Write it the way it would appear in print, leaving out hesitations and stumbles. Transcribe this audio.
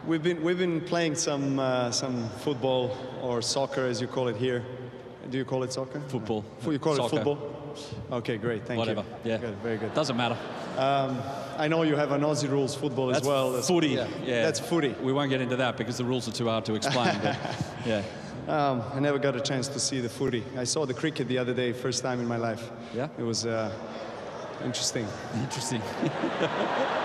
We've been playing some football or soccer, as you call it here. Do you call it soccer? Football. You call Soccer. it football? Okay, great. Thank Whatever. you. Yeah. Good, very good. Doesn't matter. I know you have an Aussie rules football as well. That's footy. Yeah. That's footy. We won't get into that because the rules are too hard to explain. But yeah. I never got a chance to see the footy. I saw the cricket the other day, first time in my life. Yeah. It was interesting. Interesting.